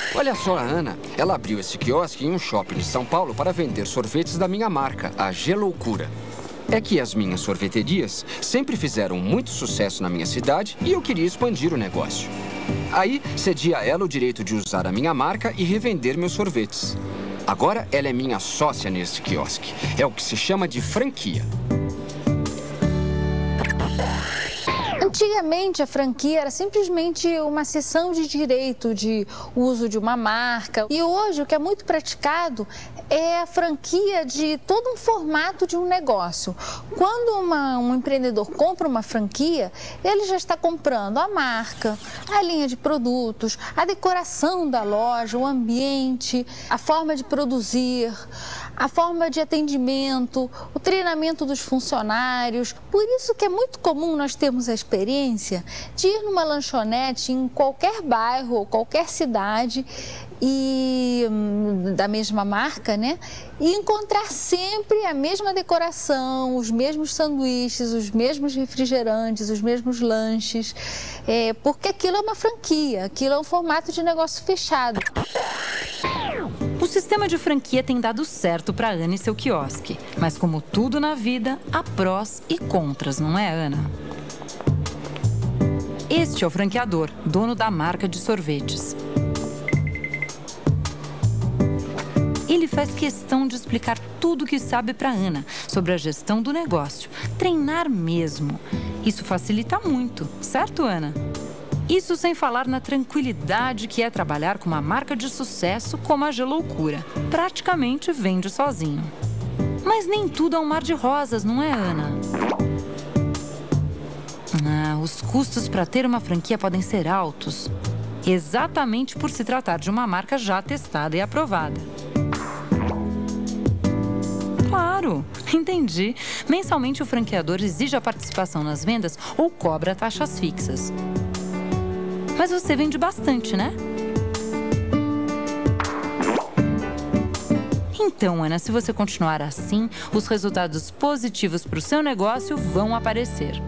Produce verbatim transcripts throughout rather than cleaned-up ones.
Olha só a Ana. Ela abriu esse quiosque em um shopping de São Paulo para vender sorvetes da minha marca, a Geloucura. É que as minhas sorveterias sempre fizeram muito sucesso na minha cidade e eu queria expandir o negócio. Aí, cedi a ela o direito de usar a minha marca e revender meus sorvetes. Agora, ela é minha sócia nesse quiosque. É o que se chama de franquia. Antigamente, a franquia era simplesmente uma cessão de direito de uso de uma marca. E hoje, o que é muito praticado é a franquia de todo um formato de um negócio. Quando uma, um empreendedor compra uma franquia, ele já está comprando a marca, a linha de produtos, a decoração da loja, o ambiente, a forma de produzir, a forma de atendimento, o treinamento dos funcionários. Por isso que é muito comum nós termos a experiência de ir numa lanchonete em qualquer bairro ou qualquer cidade e da mesma marca, né? E encontrar sempre a mesma decoração, os mesmos sanduíches, os mesmos refrigerantes, os mesmos lanches, é, porque aquilo é uma franquia, aquilo é um formato de negócio fechado. O sistema de franquia tem dado certo para a Ana e seu quiosque, mas como tudo na vida, há prós e contras, não é, Ana? Este é o franqueador, dono da marca de sorvetes. Ele faz questão de explicar tudo o que sabe para Ana sobre a gestão do negócio, treinar mesmo. Isso facilita muito, certo, Ana? Isso sem falar na tranquilidade que é trabalhar com uma marca de sucesso como a Geloucura. Praticamente vende sozinho. Mas nem tudo é um mar de rosas, não é, Ana? Ah, os custos para ter uma franquia podem ser altos, exatamente por se tratar de uma marca já testada e aprovada. Claro, entendi. Mensalmente o franqueador exige a participação nas vendas ou cobra taxas fixas. Mas você vende bastante, né? Então, Ana, se você continuar assim, os resultados positivos para o seu negócio vão aparecer.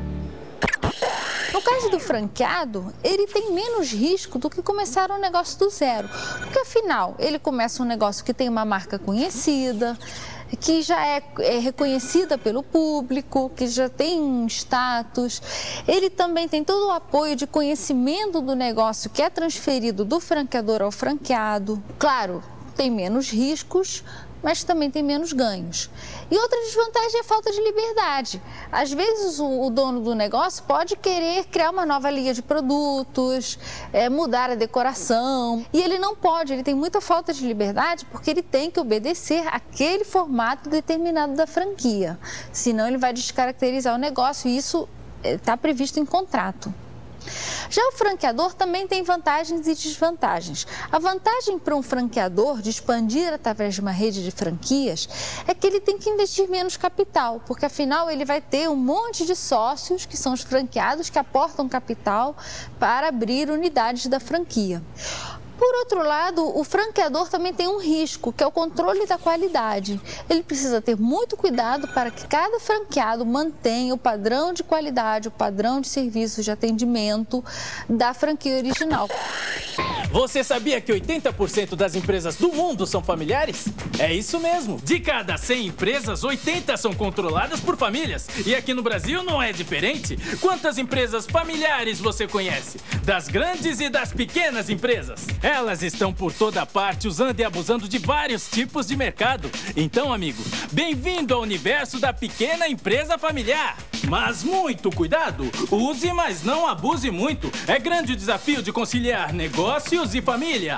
No caso do franqueado, ele tem menos risco do que começar um negócio do zero. Porque, afinal, ele começa um negócio que tem uma marca conhecida, que já é, é reconhecida pelo público, que já tem status. Ele também tem todo o apoio de conhecimento do negócio que é transferido do franqueador ao franqueado. Claro, tem menos riscos, mas também tem menos ganhos. E outra desvantagem é a falta de liberdade. Às vezes o, o dono do negócio pode querer criar uma nova linha de produtos, é, mudar a decoração, e ele não pode, ele tem muita falta de liberdade porque ele tem que obedecer aquele formato determinado da franquia. Senão ele vai descaracterizar o negócio e isso está previsto em contrato. Já o franqueador também tem vantagens e desvantagens. A vantagem para um franqueador de expandir através de uma rede de franquias é que ele tem que investir menos capital, porque afinal ele vai ter um monte de sócios, que são os franqueados, que aportam capital para abrir unidades da franquia. Por outro lado, o franqueador também tem um risco, que é o controle da qualidade. Ele precisa ter muito cuidado para que cada franqueado mantenha o padrão de qualidade, o padrão de serviço de atendimento da franquia original. Você sabia que oitenta por cento das empresas do mundo são familiares? É isso mesmo. De cada cem empresas, oitenta são controladas por famílias. E aqui no Brasil não é diferente. Quantas empresas familiares você conhece? Das grandes e das pequenas empresas. Elas estão por toda parte usando e abusando de vários tipos de mercado. Então, amigo, bem-vindo ao universo da pequena empresa familiar. Mas muito cuidado, use, mas não abuse muito. É grande o desafio de conciliar negócios e família.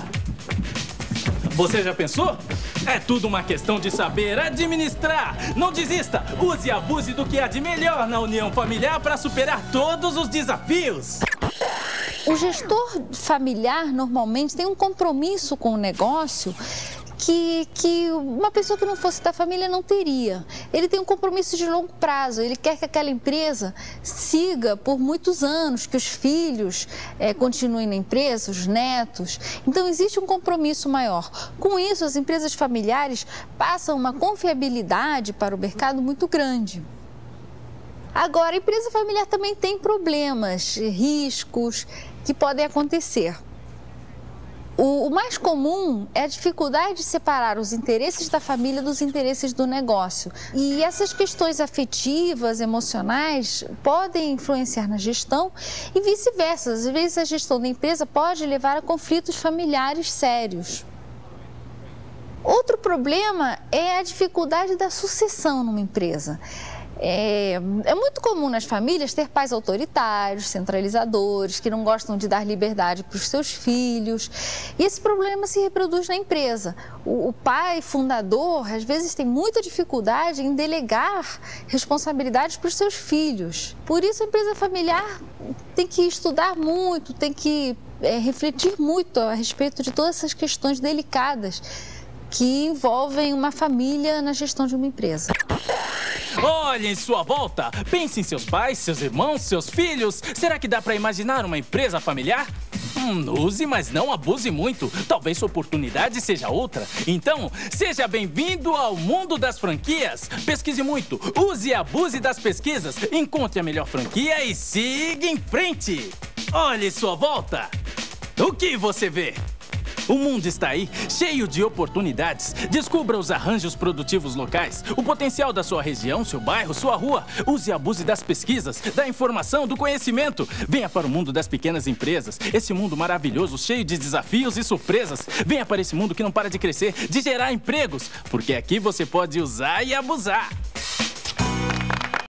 Você já pensou? É tudo uma questão de saber administrar. Não desista, use e abuse do que há de melhor na união familiar para superar todos os desafios. O gestor familiar normalmente tem um compromisso com o negócio Que, que uma pessoa que não fosse da família não teria. Ele tem um compromisso de longo prazo, ele quer que aquela empresa siga por muitos anos, que os filhos é, continuem na empresa, os netos. Então, existe um compromisso maior. Com isso, as empresas familiares passam uma confiabilidade para o mercado muito grande. Agora, a empresa familiar também tem problemas, riscos que podem acontecer. O, o mais comum é a dificuldade de separar os interesses da família dos interesses do negócio. E essas questões afetivas, emocionais, podem influenciar na gestão e vice-versa. Às vezes a gestão da empresa pode levar a conflitos familiares sérios. Outro problema é a dificuldade da sucessão numa empresa. É, é muito comum nas famílias ter pais autoritários, centralizadores, que não gostam de dar liberdade para os seus filhos. E esse problema se reproduz na empresa. O, o pai fundador, às vezes, tem muita dificuldade em delegar responsabilidades para os seus filhos. Por isso, a empresa familiar tem que estudar muito, tem que é, refletir muito a respeito de todas essas questões delicadas que envolvem uma família na gestão de uma empresa. Olhe em sua volta, pense em seus pais, seus irmãos, seus filhos. Será que dá para imaginar uma empresa familiar? Hum, use, mas não abuse muito. Talvez sua oportunidade seja outra. Então, seja bem-vindo ao mundo das franquias. Pesquise muito, use e abuse das pesquisas. Encontre a melhor franquia e siga em frente. Olhe em sua volta. O que você vê? O mundo está aí, cheio de oportunidades. Descubra os arranjos produtivos locais, o potencial da sua região, seu bairro, sua rua. Use e abuse das pesquisas, da informação, do conhecimento. Venha para o mundo das pequenas empresas. Esse mundo maravilhoso, cheio de desafios e surpresas. Venha para esse mundo que não para de crescer, de gerar empregos. Porque aqui você pode usar e abusar.